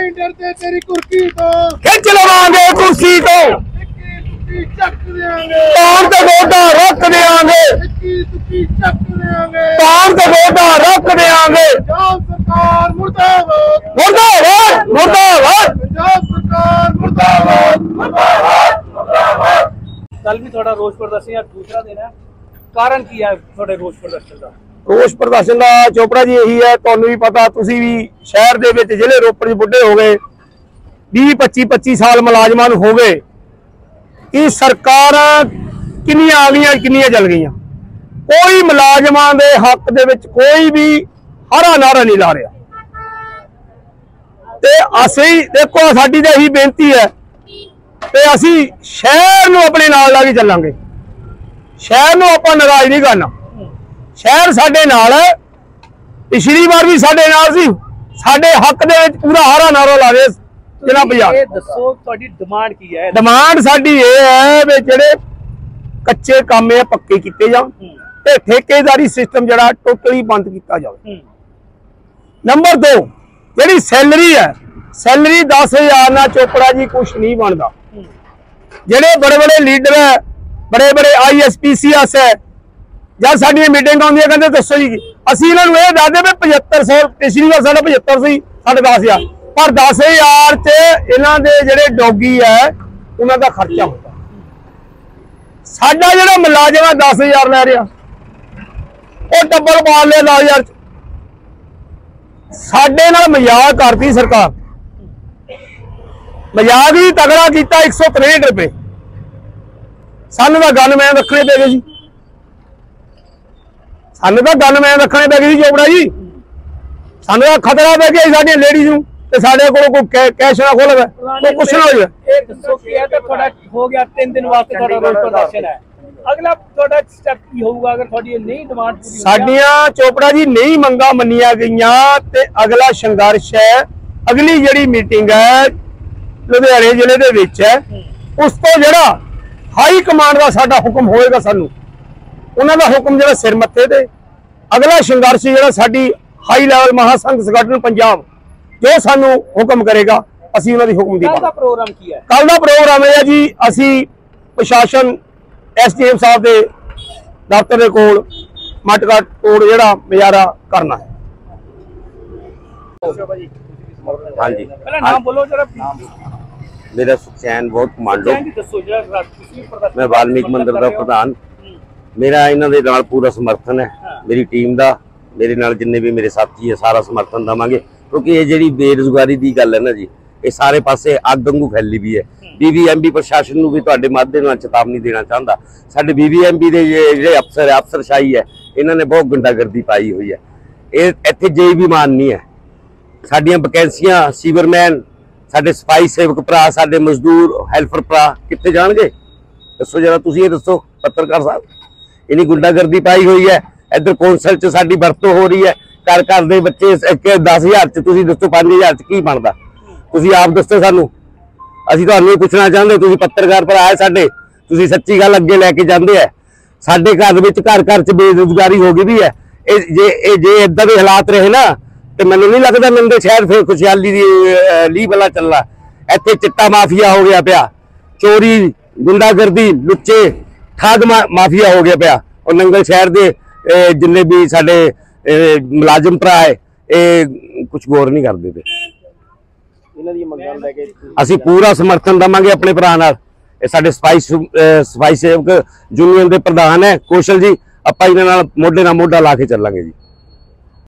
नहीं डरते तेरी कुर्सी तो, खिंच लवांगे कुर्सी तो, चक देंगे पान ते गोदा रख देंगे, चक देंगे पान ते गोदा रख देंगे। पंजाब सरकार मुर्दाबाद, मुर्दाबाद मुर्दाबाद, पंजाब सरकार मुर्दाबाद मुर्दाबाद मुर्दाबाद। कल भी थोड़ा रोष प्रदर्शन या दूसरा दिन है, कारण की है थोड़े रोष प्रदर्शन का? रोष प्रदर्शन का चोपड़ा जी यही है, तुहानू भी पता, तुसी भी शहर दे विच जिले रोपड़ बुढ़े हो गए 20-25 साल मुलाजमान हो गए कि सरकार किन्नियां आ गई किन्नियां चल गई, कोई मुलाजमान दे हक दे विच कोई भी हरा नारा नहीं ला रहा। ते असीं देखो साडी ते यही बेनती है ते असीं शहर नूं अपने नाल ला के चलांगे, शहर नूं आपां नाराज नहीं करना। शहर साडे नाल है, पिछली बार भी साडे नाल सी, साडे हक दे विच पूरा हरा नारा ला रहे जनाब पंजाब। ये दसो तुहाडी डिमांड की है? डिमांड साडी ये है भी जिहड़े कच्चे काम है पक्के कीते जाण ते ठेकेदारी सिस्टम जिहड़ा टोटली बंद कीता जावे। नंबर 2 जिहड़ी सैलरी है, सैलरी 10,000 ना चोपड़ा जी कुछ नहीं बनता। जिहड़े बड़े बड़े लीडर है, बड़े बड़े ISPCS है, जब साडियां मीटिंग आउंदी है कहंदे दसो जी, असीं इन्हां नूं इह दसदे भी 7500, पिछली बार साडा 75 सी, साडे 10,000, पर 10,000 च इन्हां दे जिहड़े डॉगी है उन्हां दा खर्चा होता। साडा जिहड़ा मुलाजम है 10,000 लै रिहा, ਉਹ ਟੱਬਰ ਪਾਲ ਲਿਆ 10,000 ਚ। ਸਾਡੇ ਨਾਲ ਮਜ਼ਾਕ ਕਰਦੀ ਸਰਕਾਰ, ਮਜ਼ਾਕ ਵੀ ਤਗੜਾ ਕੀਤਾ। 163 ਰੁਪਏ ਸਾਨੂੰ ਤਾਂ ਗਨਮੈਨ ਰੱਖਣੇ ਪੈ ਗਏ ਜੀ, ਸਾਨੂੰ ਤਾਂ ਗਨਮੈਨ ਰੱਖਣੇ ਪੈ ਗਏ ਜੀ ਚੋਪੜਾ ਜੀ। ਸਾਨੂੰ ਤਾਂ ਖਤਰਾ ਪੈ ਗਿਆ ਸਾਡੀਆਂ ਲੇਡੀਜ਼ ਨੂੰ ਤੇ ਸਾਡੇ ਕੋਲ ਕੋਈ ਕੈਸ਼ ਨਾ ਖੋਲ੍ਹਵੇ, ਕੋਈ ਕੁਛ ਨਾ ਹੋ ਜਾਵੇ। ਇਹ ਦੱਸੋ ਕਿ ਇਹ ਤਾਂ ਤੁਹਾਡਾ ਹੋ ਗਿਆ 3 ਦਿਨ ਵਾਸਤੇ ਤੁਹਾਡਾ ਰੋਸ ਪ੍ਰਦਰਸ਼ਨ ਹੈ, अगला ਤੁਹਾਡਾ ਸਟੈਪ ਕੀ ਹੋਊਗਾ ਅਗਰ ਤੁਹਾਡੀ ਇਹ ਨਹੀਂ ਡਿਮਾਂਡ ਪੂਰੀ ਹੁੰਦੀ? ਸਾਡੀਆਂ ਚੋਪੜਾ ਜੀ ਨਹੀਂ ਮੰਗਾਂ ਮੰਨੀਆਂ ਗਈਆਂ ਤੇ ਅਗਲਾ ਸੰਘਰਸ਼ ਹੈ, ਅਗਲੀ ਜਿਹੜੀ ਮੀਟਿੰਗ ਹੈ ਲੁਧਿਆਣੇ ਜ਼ਿਲ੍ਹੇ ਦੇ ਵਿੱਚ ਹੈ, ਉਸ ਤੋਂ ਜਿਹੜਾ ਹਾਈ ਕਮਾਂਡ ਦਾ ਸਾਡਾ ਹੁਕਮ ਹੋਏਗਾ, ਸਾਨੂੰ ਉਹਨਾਂ ਦਾ ਹੁਕਮ ਜਿਹੜਾ ਸਿਰ ਮੱਥੇ ਤੇ, ਅਗਲਾ ਸੰਘਰਸ਼ ਜਿਹੜਾ ਸਾਡੀ ਹਾਈ ਲੈਵਲ ਮਹਾਸੰਘ ਸੰਗਠਨ ਪੰਜਾਬ ਜੋ ਸਾਨੂੰ ਹੁਕਮ ਕਰੇਗਾ ਅਸੀਂ ਉਹਨਾਂ ਦੀ ਹੁਕਮ ਦੀ ਕੱਲ ਦਾ ਪ੍ਰੋਗਰਾਮ ਕੀ ਹੈ? ਕੱਲ ਦਾ ਪ੍ਰੋਗਰਾਮ ਹੈ ਜੀ, ਅਸੀਂ ਪ੍ਰਸ਼ਾਸਨ SDM साहब के दफ्तर के कोल मटका तोड़ जिहड़ा मुजाहरा करना है। हाँ जी, पहले नाम बोलो जरा। मेरा सुखचैन बहुत कमांडो, दसो जरा मैं वाल्मीकि मंदिर का प्रधान। मेरा इन्हां दे नाल पूरा समर्थन है, मेरी टीम का, मेरे नाल जिन्ने भी मेरे साथी है सारा समर्थन देवांगे, क्योंकि ये जिहड़ी बेरोजगारी की गल है ना जी, ये सारे पासे अग वांगू फैली भी है। BBMP प्रशासन नूं भी तुहाडे माध्यम नाल चेतावनी देना चाहता, साडे BBMP दे जिहड़े अफसर है, अफसरशाही है, इन्हां ने बहुत गुंडागर्दी पाई हुई है। ये इत्थे जे भी मान नहीं है, साडियां वैकेंसियां सीवरमैन, साडे सफाई सेवक भरा, साडे मजदूर हैल्पर भरा कित्थे जाणगे? दसो जरा तुसीं ये दसो पत्रकार साहब। इन्नी गुंडागर्दी पाई हुई है। इधर कौंसल च साडी वरतों हो रही है, घर घर दे बच्चे 10,000 च तुसीं दसो 5,000 च की बनदा? तुसीं आप दसो सानूं, ਅਸੀਂ ਤੁਹਾਨੂੰ ਪੁੱਛਣਾ ਚਾਹੁੰਦੇ, ਤੁਸੀਂ ਪੱਤਰਕਾਰ ਭਰਾ ਹੈ ਸਾਡੇ, ਤੁਸੀਂ ਸੱਚੀ ਗੱਲ ਅੱਗੇ ਲੈ ਕੇ ਜਾਂਦੇ ਆ। ਸਾਡੇ ਘਰ ਵਿੱਚ ਘਰ ਘਰ ਚ ਬੇਰੁਜ਼ਗਾਰੀ ਹੋ ਗਈ ਵੀ ਹੈ। ਇਹ ਜੇ ਇਦਾਂ ਦੇ ਹਾਲਾਤ ਰਹੇ ਨਾ ਤੇ ਮੈਨੂੰ ਨਹੀਂ ਲੱਗਦਾ ਮੇਰੇ ਸ਼ਹਿਰ ਫਿਰ ਖੁਸ਼ਹਾਲੀ ਦੀ ਲੀਹ ਵਾਲਾ ਚੱਲਣਾ। ਇੱਥੇ ਚਿੱਟਾ ਮਾਫੀਆ ਹੋ ਗਿਆ ਪਿਆ, ਚੋਰੀ ਗੁੰਡਾਗਰਦੀ ਲੁੱਚੇ ਠੱਗ ਮਾਫੀਆ ਹੋ ਗਿਆ ਪਿਆ। ਔਰ ਨੰਗਲ ਸ਼ਹਿਰ ਦੇ ਜਿੰਨੇ ਵੀ ਸਾਡੇ ਮੁਲਾਜ਼ਮ ਭਰਾ ਹੈ ਇਹ ਕੁਝ ਗੌਰ ਨਹੀਂ ਕਰਦੇ ਪਏ। ਅਸੀਂ ਪੂਰਾ ਸਮਰਥਨ ਦੇਵਾਂਗੇ ਆਪਣੇ ਭਰਾ ਨਾਲ। ਇਹ ਸਾਡੇ ਸਫਾਈ ਸੇਵਕ ਯੂਨੀਅਨ ਦੇ ਪ੍ਰਧਾਨ ਹੈ ਕੌਸ਼ਲ ਜੀ, ਆਪਾਂ ਇਹਨਾਂ ਨਾਲ ਮੋਢੇ ਨਾਲ ਮੋਢਾ ਲਾ ਕੇ ਚੱਲਾਂਗੇ ਜੀ।